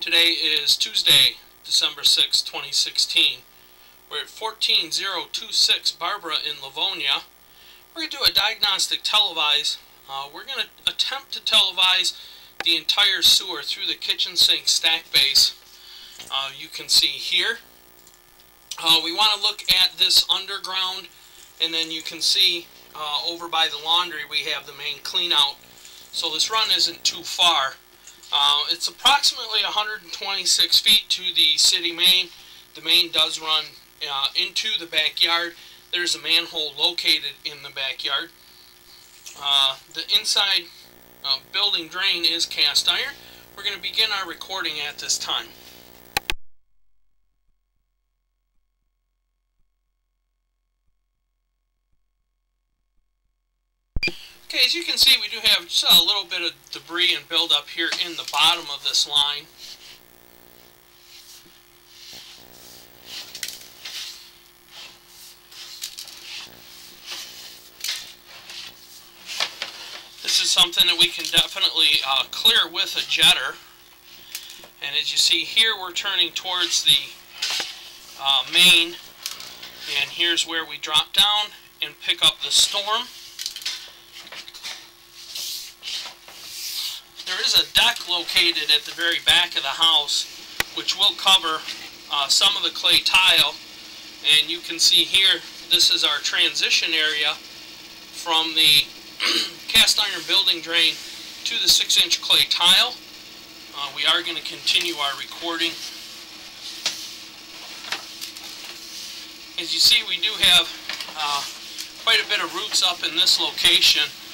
Today is Tuesday, December 6, 2016. We're at 14026 Barbara in Livonia. We're going to do a diagnostic televise. We're going to attempt to televise the entire sewer through the kitchen sink stack base. You can see here. We want to look at this underground, and then you can see over by the laundry we have the main clean out. So this run isn't too far. It's approximately 126 feet to the city main. The main does run into the backyard. There's a manhole located in the backyard. The inside building drain is cast iron. We're going to begin our recording at this time. Okay, as you can see, we do have just a little bit of debris and buildup here in the bottom of this line. This is something that we can definitely clear with a jetter. And as you see here, we're turning towards the main, and here's where we drop down and pick up the storm. There is a deck located at the very back of the house, which will cover some of the clay tile. And you can see here, this is our transition area from the cast iron building drain to the 6-inch clay tile. We are going to continue our recording. As you see, we do have quite a bit of roots up in this location.